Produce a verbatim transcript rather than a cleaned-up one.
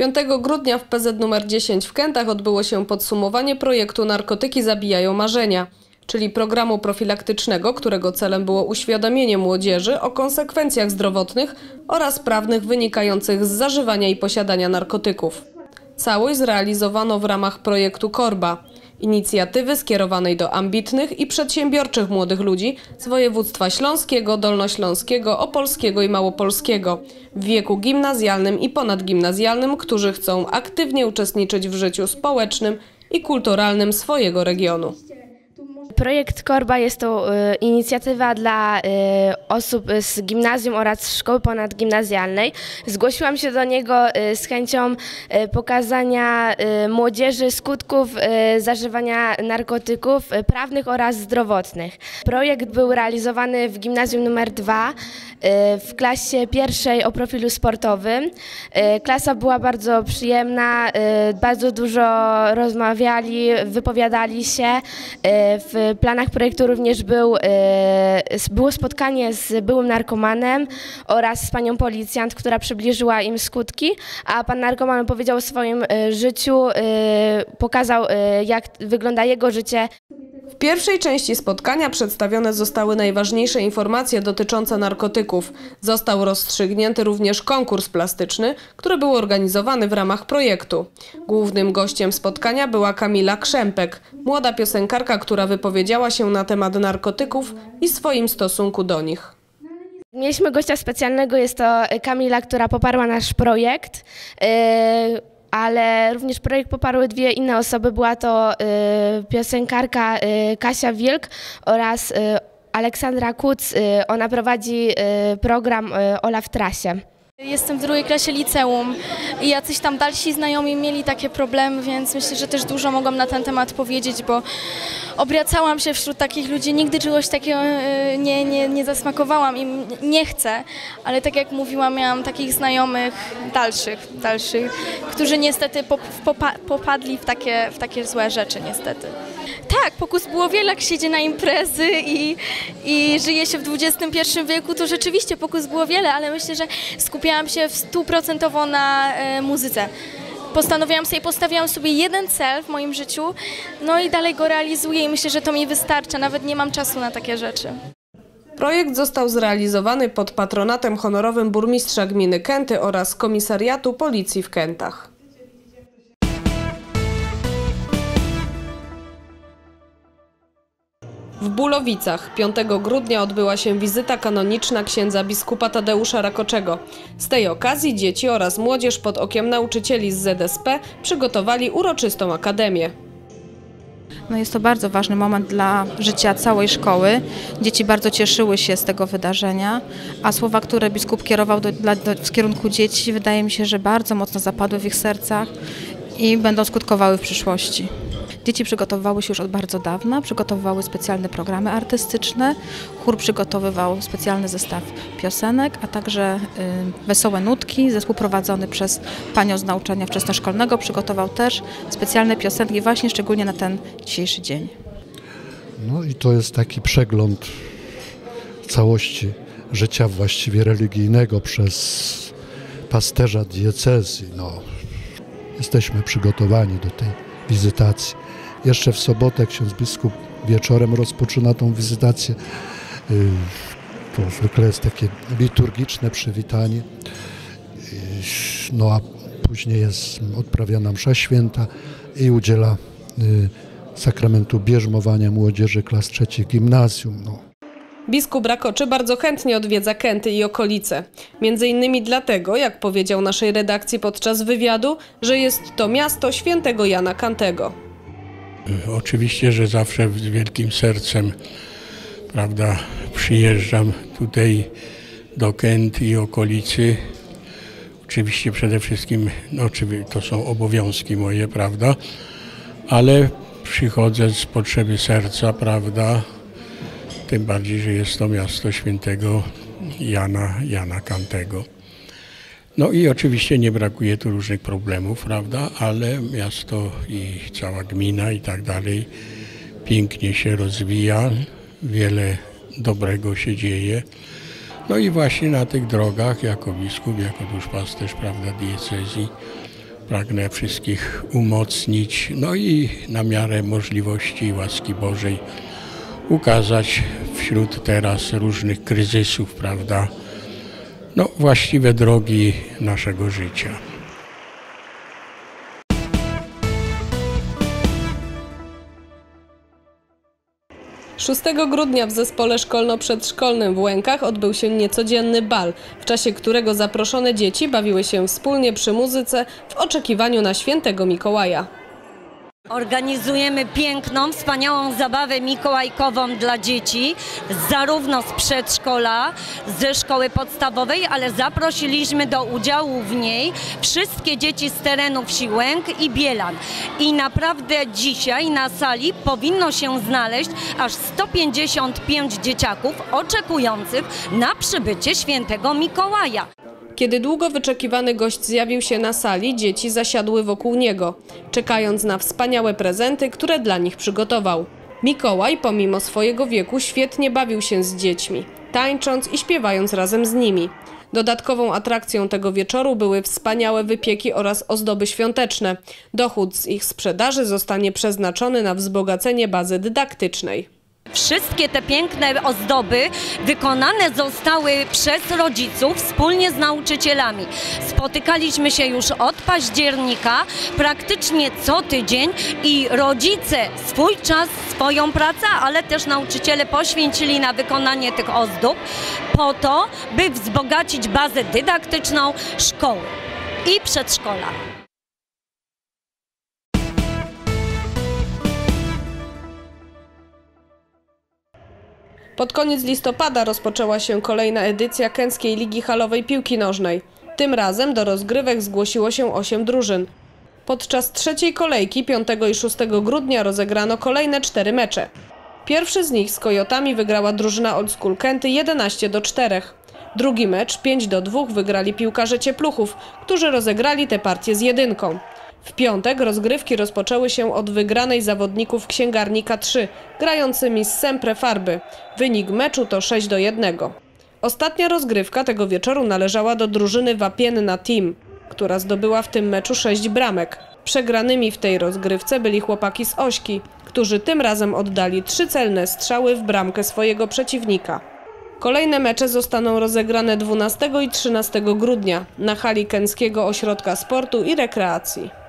piątego grudnia w P Z numer dziesięć w Kętach odbyło się podsumowanie projektu Narkotyki zabijają marzenia, czyli programu profilaktycznego, którego celem było uświadomienie młodzieży o konsekwencjach zdrowotnych oraz prawnych wynikających z zażywania i posiadania narkotyków. Całość zrealizowano w ramach projektu Korba, inicjatywy skierowanej do ambitnych i przedsiębiorczych młodych ludzi z województwa śląskiego, dolnośląskiego, opolskiego i małopolskiego w wieku gimnazjalnym i ponadgimnazjalnym, którzy chcą aktywnie uczestniczyć w życiu społecznym i kulturalnym swojego regionu. Projekt Korba jest to y, inicjatywa dla y, osób z gimnazjum oraz szkoły ponadgimnazjalnej. Zgłosiłam się do niego y, z chęcią y, pokazania y, młodzieży skutków y, zażywania narkotyków y, prawnych oraz zdrowotnych. Projekt był realizowany w gimnazjum numer dwa y, w klasie pierwszej o profilu sportowym. Y, klasa była bardzo przyjemna, y, bardzo dużo rozmawiali, wypowiadali się. Y, w W planach projektu również był, było spotkanie z byłym narkomanem oraz z panią policjant, która przybliżyła im skutki, a pan narkoman opowiedział o swoim życiu, pokazał, jak wygląda jego życie. W pierwszej części spotkania przedstawione zostały najważniejsze informacje dotyczące narkotyków. Został rozstrzygnięty również konkurs plastyczny, który był organizowany w ramach projektu. Głównym gościem spotkania była Kamila Krzempek, młoda piosenkarka, która wypowiedziała się na temat narkotyków i swoim stosunku do nich. Mieliśmy gościa specjalnego, jest to Kamila, która poparła nasz projekt. Ale również projekt poparły dwie inne osoby. Była to y, piosenkarka y, Kasia Wilk oraz y, Aleksandra Kuc. Y, ona prowadzi y, program y, Ola w trasie. Jestem w drugiej klasie liceum i jacyś tam dalsi znajomi mieli takie problemy, więc myślę, że też dużo mogłam na ten temat powiedzieć, bo obracałam się wśród takich ludzi, nigdy czegoś takiego nie, nie, nie zasmakowałam i nie chcę, ale tak jak mówiłam, miałam takich znajomych dalszych, dalszych, którzy niestety popa popadli w takie, w takie złe rzeczy niestety. Tak, pokus było wiele, jak się idzie na imprezy i, i żyje się w dwudziestym pierwszym wieku, to rzeczywiście pokus było wiele, ale myślę, że skupiałam się stuprocentowo na e, muzyce. Postanowiłam sobie, postawiłam sobie jeden cel w moim życiu, no i dalej go realizuję i myślę, że to mi wystarcza, nawet nie mam czasu na takie rzeczy. Projekt został zrealizowany pod patronatem honorowym burmistrza gminy Kęty oraz Komisariatu Policji w Kętach. W Bulowicach piątego grudnia odbyła się wizyta kanoniczna księdza biskupa Tadeusza Rakoczego. Z tej okazji dzieci oraz młodzież pod okiem nauczycieli z Z S P przygotowali uroczystą akademię. No jest to bardzo ważny moment dla życia całej szkoły. Dzieci bardzo cieszyły się z tego wydarzenia, a słowa, które biskup kierował do, do, w kierunku dzieci, wydaje mi się, że bardzo mocno zapadły w ich sercach i będą skutkowały w przyszłości. Dzieci przygotowywały się już od bardzo dawna, przygotowywały specjalne programy artystyczne, chór przygotowywał specjalny zestaw piosenek, a także y, wesołe nutki. Zespół prowadzony przez panią z nauczania wczesnoszkolnego przygotował też specjalne piosenki właśnie szczególnie na ten dzisiejszy dzień. No i to jest taki przegląd całości życia właściwie religijnego przez pasterza diecezji. No, jesteśmy przygotowani do tej wizytacji. Jeszcze w sobotę ksiądz biskup wieczorem rozpoczyna tą wizytację. To zwykle jest takie liturgiczne przywitanie. No a później jest odprawiana msza święta i udziela sakramentu bierzmowania młodzieży klas trzecich gimnazjum. No. Biskup Rakoczy bardzo chętnie odwiedza Kęty i okolice. Między innymi dlatego, jak powiedział naszej redakcji podczas wywiadu, że jest to miasto świętego Jana Kantego. Oczywiście, że zawsze z wielkim sercem, prawda, przyjeżdżam tutaj do Kęt i okolicy. Oczywiście przede wszystkim, no, to są obowiązki moje, prawda, ale przychodzę z potrzeby serca, prawda, tym bardziej, że jest to miasto świętego Jana, Jana Kantego. No i oczywiście nie brakuje tu różnych problemów, prawda, ale miasto i cała gmina i tak dalej pięknie się rozwija, wiele dobrego się dzieje. No i właśnie na tych drogach jako biskup, jako duszpasterz, prawda, diecezji pragnę wszystkich umocnić, no i na miarę możliwości i łaski Bożej ukazać wśród teraz różnych kryzysów, prawda, no właściwe drogi naszego życia. szóstego grudnia w zespole szkolno-przedszkolnym w Łękach odbył się niecodzienny bal, w czasie którego zaproszone dzieci bawiły się wspólnie przy muzyce w oczekiwaniu na świętego Mikołaja. Organizujemy piękną, wspaniałą zabawę mikołajkową dla dzieci, zarówno z przedszkola, ze szkoły podstawowej, ale zaprosiliśmy do udziału w niej wszystkie dzieci z terenów wsi Łęk i Bielan. I naprawdę dzisiaj na sali powinno się znaleźć aż sto pięćdziesiąt pięć dzieciaków oczekujących na przybycie świętego Mikołaja. Kiedy długo wyczekiwany gość zjawił się na sali, dzieci zasiadły wokół niego, czekając na wspaniałe prezenty, które dla nich przygotował. Mikołaj, pomimo swojego wieku, świetnie bawił się z dziećmi, tańcząc i śpiewając razem z nimi. Dodatkową atrakcją tego wieczoru były wspaniałe wypieki oraz ozdoby świąteczne. Dochód z ich sprzedaży zostanie przeznaczony na wzbogacenie bazy dydaktycznej. Wszystkie te piękne ozdoby wykonane zostały przez rodziców wspólnie z nauczycielami. Spotykaliśmy się już od października praktycznie co tydzień i rodzice swój czas, swoją pracę, ale też nauczyciele poświęcili na wykonanie tych ozdób po to, by wzbogacić bazę dydaktyczną szkoły i przedszkola. Pod koniec listopada rozpoczęła się kolejna edycja Kęckiej Ligi Halowej Piłki Nożnej. Tym razem do rozgrywek zgłosiło się osiem drużyn. Podczas trzeciej kolejki piątego i szóstego grudnia rozegrano kolejne cztery mecze. Pierwszy z nich z Kojotami wygrała drużyna Old School Kęty jedenaście do czterech. Drugi mecz pięć do dwóch wygrali piłkarze Ciepluchów, którzy rozegrali tę partię z jedynką. W piątek rozgrywki rozpoczęły się od wygranej zawodników Księgarni K trzy, grającymi z Sempre Farby. Wynik meczu to sześć do jednego. Ostatnia rozgrywka tego wieczoru należała do drużyny Wapienna Team, która zdobyła w tym meczu sześć bramek. Przegranymi w tej rozgrywce byli chłopaki z Ośki, którzy tym razem oddali trzy celne strzały w bramkę swojego przeciwnika. Kolejne mecze zostaną rozegrane dwunastego i trzynastego grudnia na hali Kęckiego Ośrodka Sportu i Rekreacji.